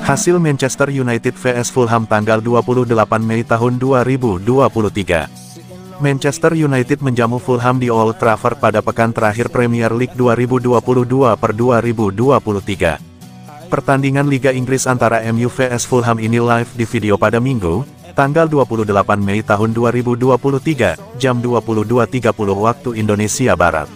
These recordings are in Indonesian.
Hasil Manchester United vs Fulham tanggal 28 Mei tahun 2023. Manchester United menjamu Fulham di Old Trafford pada pekan terakhir Premier League 2022/2023. Pertandingan Liga Inggris antara MU vs Fulham ini live di video pada Minggu, tanggal 28 Mei tahun 2023, jam 22.30 waktu Indonesia Barat.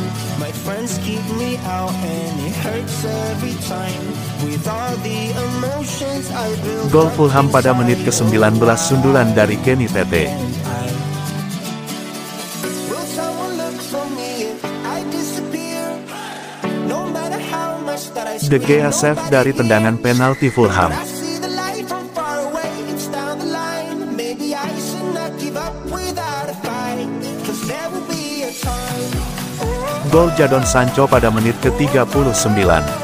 Gol Fulham pada menit ke-19 sundulan dari Kenny Tete. De Gea save dari tendangan penalti Fulham. Gol Jadon Sancho pada menit ke-39.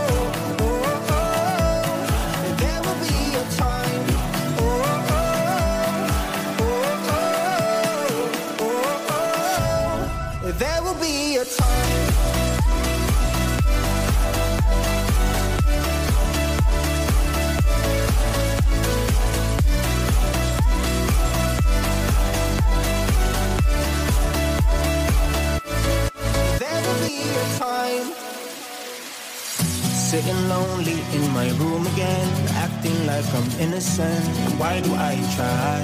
Sitting lonely in my room again, acting like I'm innocent. Why do I try?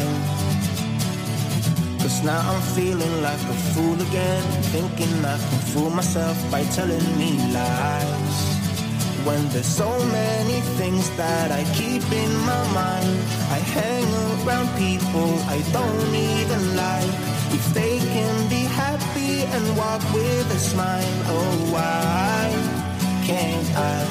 Cause now I'm feeling like a fool again, thinking I can fool myself by telling me lies. When there's so many things that I keep in my mind, I hang around people I don't even like. If they can be happy and walk with a smile, oh why can't I?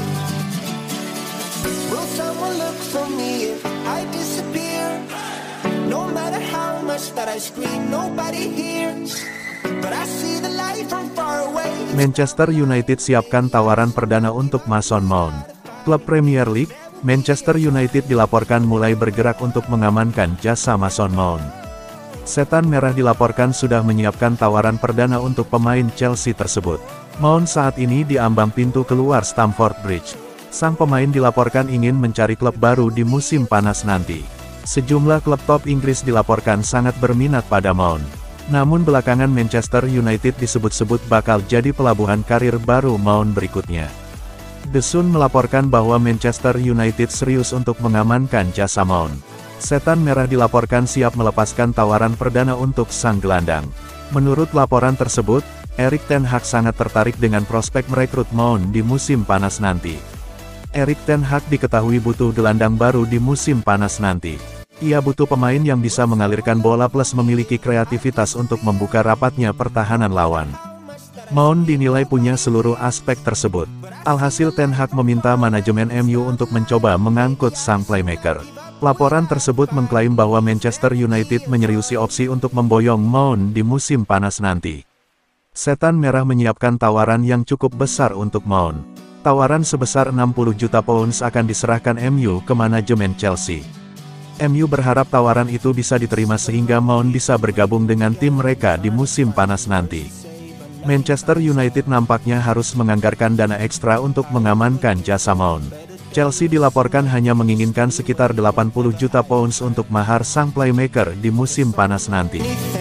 Will someone look for me if I disappear? No matter how much that I scream, nobody hears. But I see the light from far away. Manchester United siapkan tawaran perdana untuk Mason Mount. Klub Premier League, Manchester United dilaporkan mulai bergerak untuk mengamankan jasa Mason Mount. Setan Merah dilaporkan sudah menyiapkan tawaran perdana untuk pemain Chelsea tersebut. Mount saat ini di ambang pintu keluar Stamford Bridge. Sang pemain dilaporkan ingin mencari klub baru di musim panas nanti. Sejumlah klub top Inggris dilaporkan sangat berminat pada Mount. Namun belakangan Manchester United disebut-sebut bakal jadi pelabuhan karir baru Mount berikutnya. The Sun melaporkan bahwa Manchester United serius untuk mengamankan jasa Mount. Setan Merah dilaporkan siap melepaskan tawaran perdana untuk sang gelandang. Menurut laporan tersebut, Erik ten Hag sangat tertarik dengan prospek merekrut Mount di musim panas nanti. Erik ten Hag diketahui butuh gelandang baru di musim panas nanti. Ia butuh pemain yang bisa mengalirkan bola plus memiliki kreativitas untuk membuka rapatnya pertahanan lawan. Mount dinilai punya seluruh aspek tersebut. Alhasil ten Hag meminta manajemen MU untuk mencoba mengangkut sang playmaker. Laporan tersebut mengklaim bahwa Manchester United menyeriusi opsi untuk memboyong Mount di musim panas nanti. Setan Merah menyiapkan tawaran yang cukup besar untuk Mount. Tawaran sebesar 60 juta pounds akan diserahkan MU ke manajemen Chelsea. MU berharap tawaran itu bisa diterima sehingga Mount bisa bergabung dengan tim mereka di musim panas nanti. Manchester United nampaknya harus menganggarkan dana ekstra untuk mengamankan jasa Mount. Chelsea dilaporkan hanya menginginkan sekitar 80 juta pounds untuk mahar sang playmaker di musim panas nanti.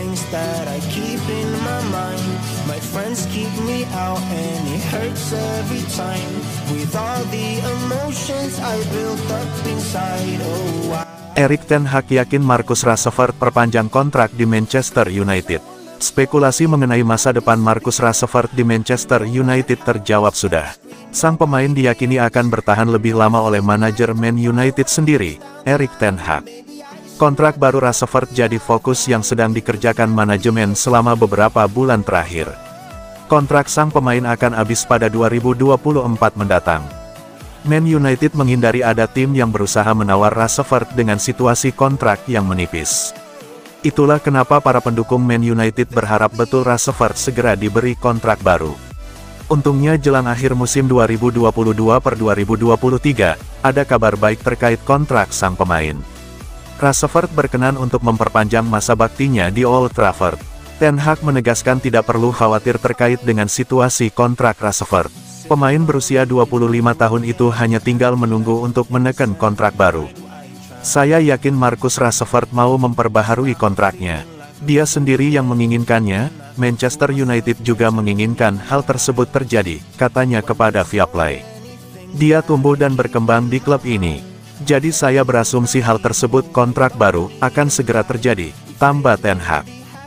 Erik ten Hag yakin Marcus Rashford perpanjang kontrak di Manchester United. Spekulasi mengenai masa depan Marcus Rashford di Manchester United terjawab sudah. Sang pemain diyakini akan bertahan lebih lama oleh manajer Man United sendiri, Erik ten Hag. Kontrak baru Rashford jadi fokus yang sedang dikerjakan manajemen selama beberapa bulan terakhir. Kontrak sang pemain akan habis pada 2024 mendatang. Man United menghindari ada tim yang berusaha menawar Rashford dengan situasi kontrak yang menipis. Itulah kenapa para pendukung Man United berharap betul Rashford segera diberi kontrak baru. Untungnya jelang akhir musim 2022/2023, ada kabar baik terkait kontrak sang pemain. Rashford berkenan untuk memperpanjang masa baktinya di Old Trafford. Ten Hag menegaskan tidak perlu khawatir terkait dengan situasi kontrak Rashford. Pemain berusia 25 tahun itu hanya tinggal menunggu untuk menekan kontrak baru. Saya yakin Marcus Rashford mau memperbaharui kontraknya. Dia sendiri yang menginginkannya, Manchester United juga menginginkan hal tersebut terjadi, katanya kepada Viaplay. Dia tumbuh dan berkembang di klub ini. Jadi saya berasumsi hal tersebut kontrak baru akan segera terjadi, tambah Ten Hag.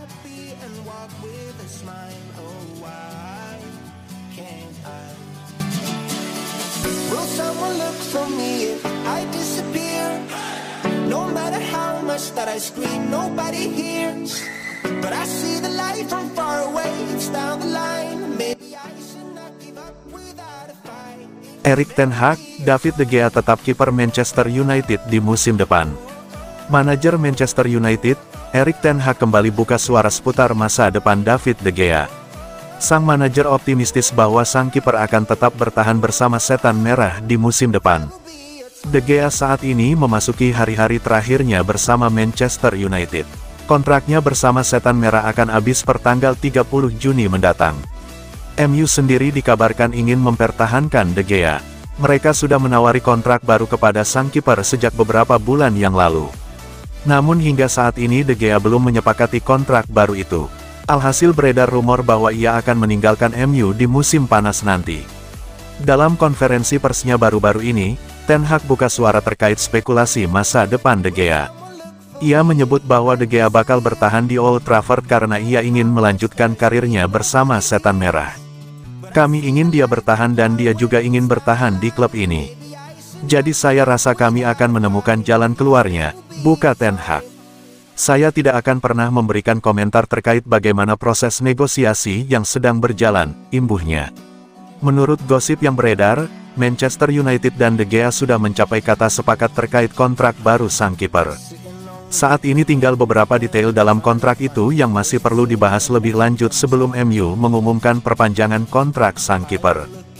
Will someone look for me if I disappear? No matter how much that I scream, nobody hears. But I see the light from far away, it's down the line. Maybe I should not give up without a fight. Erik ten Hag, David De Gea tetap kiper Manchester United di musim depan. Manajer Manchester United, Erik ten Hag kembali buka suara seputar masa depan David De Gea. Sang manajer optimistis bahwa sang kiper akan tetap bertahan bersama Setan Merah di musim depan. De Gea saat ini memasuki hari-hari terakhirnya bersama Manchester United. Kontraknya bersama Setan Merah akan habis pertanggal 30 Juni mendatang. MU sendiri dikabarkan ingin mempertahankan De Gea. Mereka sudah menawari kontrak baru kepada sang kiper sejak beberapa bulan yang lalu. Namun hingga saat ini De Gea belum menyepakati kontrak baru itu. Alhasil beredar rumor bahwa ia akan meninggalkan MU di musim panas nanti. Dalam konferensi persnya baru-baru ini, Ten Hag buka suara terkait spekulasi masa depan De Gea. Ia menyebut bahwa De Gea bakal bertahan di Old Trafford karena ia ingin melanjutkan karirnya bersama Setan Merah. Kami ingin dia bertahan dan dia juga ingin bertahan di klub ini. Jadi saya rasa kami akan menemukan jalan keluarnya, buka Ten Hag. Saya tidak akan pernah memberikan komentar terkait bagaimana proses negosiasi yang sedang berjalan, imbuhnya. Menurut gosip yang beredar, Manchester United dan De Gea sudah mencapai kata sepakat terkait kontrak baru sang kiper. Saat ini tinggal beberapa detail dalam kontrak itu yang masih perlu dibahas lebih lanjut sebelum MU mengumumkan perpanjangan kontrak sang kiper.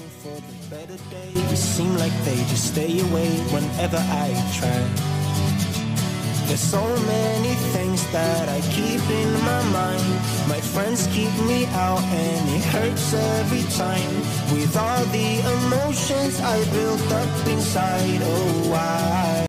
There's so many things that I keep in my mind. My friends keep me out and it hurts every time. With all the emotions I built up inside, oh why?